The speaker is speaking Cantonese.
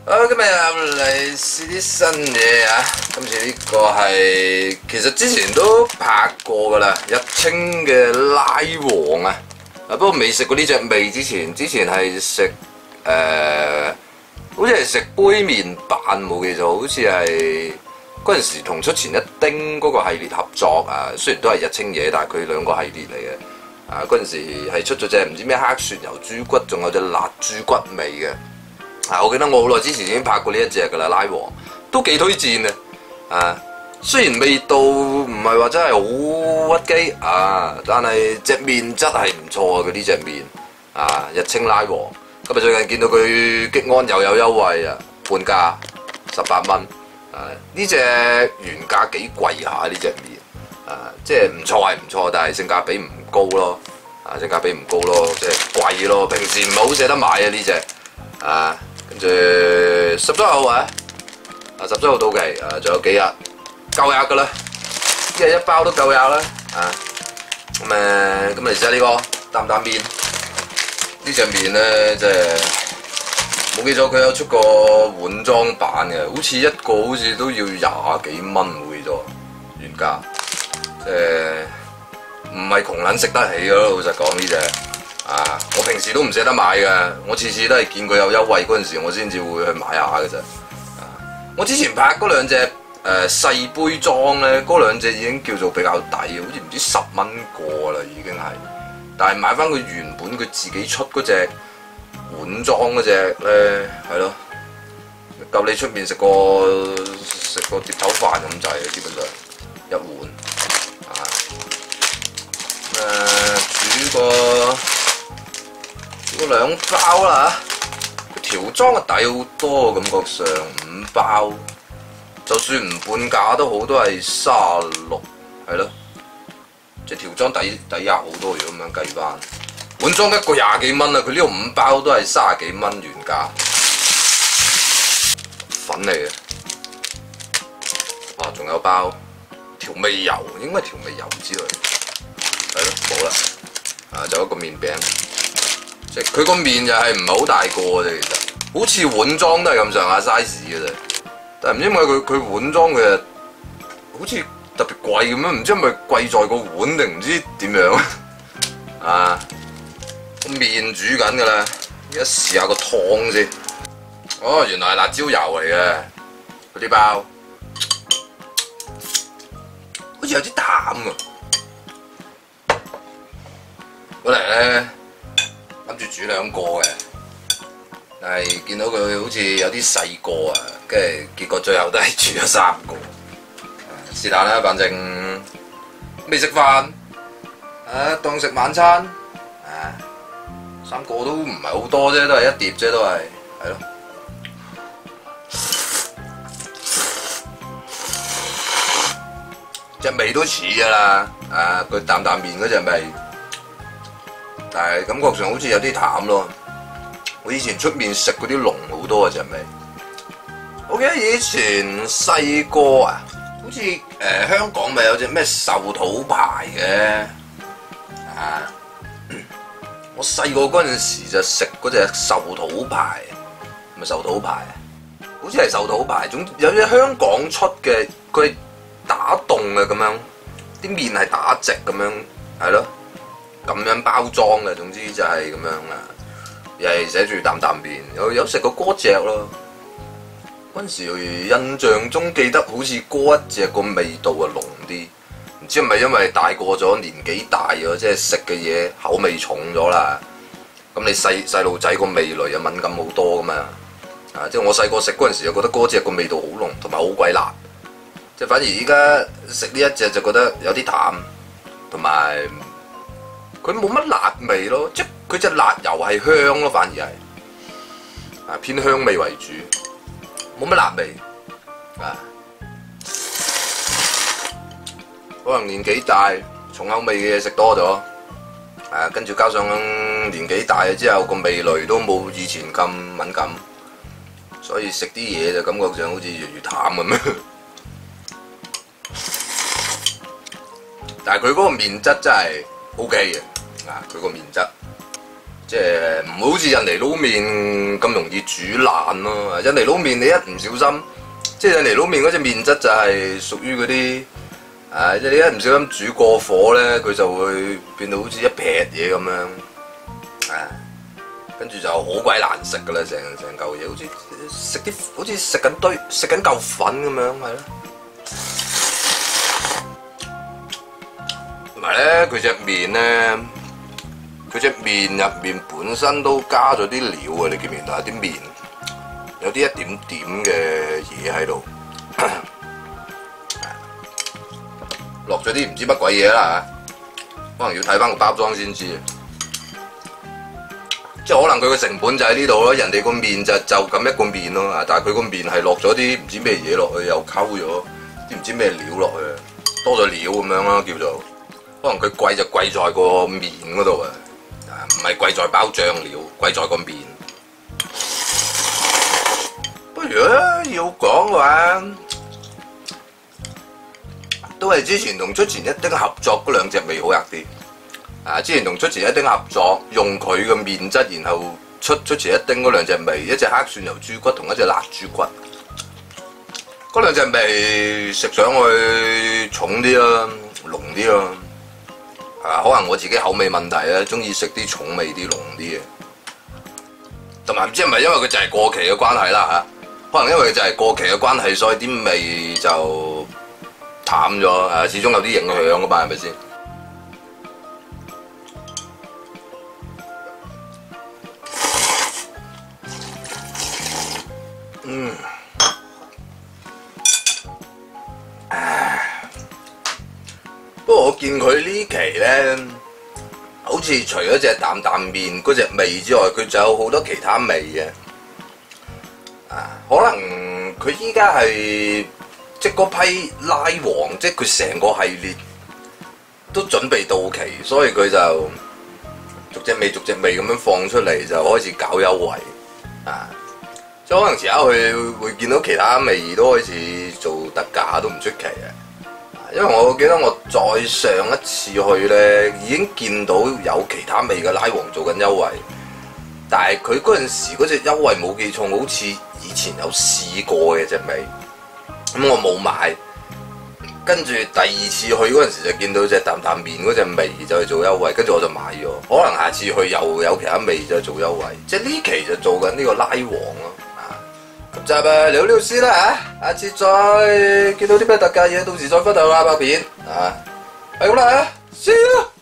今日嚟試啲新嘢啊！今次呢個係其實之前都拍過噶啦，日清嘅拉黃啊！不過未食過呢隻味之前係食好似係食杯麵飯冇記錯，好似係嗰陣時同出前一丁嗰個系列合作啊。雖然都係日清嘢，但係佢兩個系列嚟嘅。嗰陣時係出咗隻唔知咩黑蒜油豬骨，仲有隻辣豬骨味嘅。我記得我好耐之前已經拍過呢一隻㗎啦，拉黃都幾推薦嘅。雖然味道唔係話真係好屈機但係隻麵質係唔錯啊！佢呢隻麵日清拉黃，今日最近見到佢激安又有優惠啊，半價18蚊。呢隻原價幾貴下呢隻麵即係唔錯係唔錯，但係性價比唔高咯。性價比唔高咯，即係貴咯。平時唔係好捨得買呢隻跟住17號17號到期仲有幾日夠日㗎啦，一日一包都夠日啦咁嚟試下呢個擔擔麵。呢隻麵咧即係冇記錯，佢有出過碗裝版嘅，好似一個好似都要20幾蚊冇記錯原價，即係唔係窮撚食得起咯。老實講呢隻我平時都唔捨得買嘅，我次次都係見佢有優惠嗰陣時，我先至會去買下嘅啫。我之前拍嗰兩隻細杯裝咧，嗰兩隻已經叫做比較抵，好似唔知10蚊個啦已經係。但係買翻佢原本佢自己出嗰隻碗裝嗰隻咧，係咯，夠你出面食個碟頭飯咁滯嘅，基本上一碗煮個2包啦嚇，條裝嘅抵好多，感覺上5包，就算唔半價都好，都係36，係咯，即係條裝抵好多。如果咁樣計翻，碗裝一個20幾蚊啊，佢呢度5包都係30幾蚊原價，粉嚟嘅。仲有包調味油，應該係調味油之類，係咯，冇啦。就一個麵餅。即係佢個麵又係唔係好大個啫，其實好似碗裝都係咁上下 size 嘅啫。但係唔知點解佢碗裝佢好似特別貴咁樣，唔知係咪貴在個碗定唔知點樣個麵煮緊㗎啦，而家試下個湯先。原來係辣椒油嚟嘅嗰啲包，好似有啲淡㗎。本嚟咧諗住煮2個嘅，但係見到佢好似有啲細個跟住結果最後都係煮咗3個。是但啦，反正未食飯當食晚餐3個都唔係好多啫，都係1碟啫，都係咯。隻味都似㗎啦，佢擔擔麵嗰隻味。但係感覺上好似有啲淡咯，我以前出面食嗰啲濃好多隻味。我記得以前細個好似香港咪有隻咩壽桃牌嘅我細個嗰陣時就食嗰隻壽桃牌，唔係壽桃牌好似係壽桃牌。總有隻香港出嘅，佢係打凍嘅咁樣，啲麵係打直咁樣，係咯。咁樣包裝嘅，總之就係咁樣啦。又係寫住擔擔麵，有食過嗰隻咯。嗰陣時印象中記得好似嗰一隻個味道濃啲，唔知係咪因為大個咗年紀大咗，即係食嘅嘢口味重咗啦。咁你細路仔個味蕾又敏感好多噶嘛。即係我細個食嗰陣時，又覺得嗰隻個味道好濃，同埋好鬼辣。即係反而依家食呢一隻就覺得有啲淡，同埋佢冇乜辣味咯，即係佢隻辣油係香咯，反而係偏香味為主，冇乜辣味可能年紀大，重口味嘅嘢食多咗，跟住加上年紀大咗之後個味蕾都冇以前咁敏感，所以食啲嘢就感覺上好似越淡咁樣。但係佢嗰個麵質真係 OK 嘅，佢個麵質即係唔好似印尼撈麵咁容易煮爛咯。印尼撈麵你一唔小心，即係印尼撈麵嗰隻麵質就係屬於嗰啲即係你一唔小心煮過火咧，佢就會變到好似一撇嘢咁樣跟住就好鬼難食噶啦，成嚿嘢好似食緊嚿粉咁樣，係咯。同埋咧，佢隻麵入面本身都加咗啲料啊！你見唔見到啲麵有啲一點點嘅嘢喺度，落咗啲唔知乜鬼嘢啦嚇，可能要睇翻個包裝先知。即係可能佢個成本就喺呢度咯，人哋個麵就咁一個麵咯，但係佢個麵係落咗啲唔知咩嘢落去，又溝咗啲唔知咩料落去，多咗料咁樣啦叫做。可能佢貴就貴在個麵嗰度唔係貴在包醬料，貴在個麵。不如要講嘅話，都係之前同出前一丁合作嗰兩隻味好食啲。之前同出前一丁合作，用佢嘅麵質，然後出前一丁嗰兩隻味，一隻黑蒜油豬骨同一隻辣豬骨。嗰兩隻味食上去重啲啦，濃啲啦。可能我自己口味問題啦，中意食啲重味啲、濃啲嘅。同埋唔知係咪因為佢就係過期嘅關係啦可能因為佢就係過期嘅關係，所以啲味就淡咗始終有啲影響噶嘛，係咪先？不過我見佢呢期咧，好似除咗隻擔擔麵嗰隻味之外，佢仲有好多其他味嘅。可能佢依家係即係嗰批拉黃，即係佢成個系列都準備到期，所以佢就逐隻味咁樣放出嚟，就開始搞優惠即係可能遲下佢會見到其他味都開始做特價都唔出奇嘅。因為我記得我再上一次去咧，已經見到有其他味嘅拉黃做緊優惠，但係佢嗰陣時嗰隻優惠冇記錯，好似以前有試過嘅隻味，咁我冇買。跟住第二次去嗰陣時就見到隻擔擔麵嗰隻味就去做優惠，跟住我就買咗。可能下次去又有其他味就做優惠，即係呢期就做緊呢個拉黃咯。咁就聊到呢度先啦下次再見到啲咩特價嘢，到時再分享下拍片係咁啦，See you。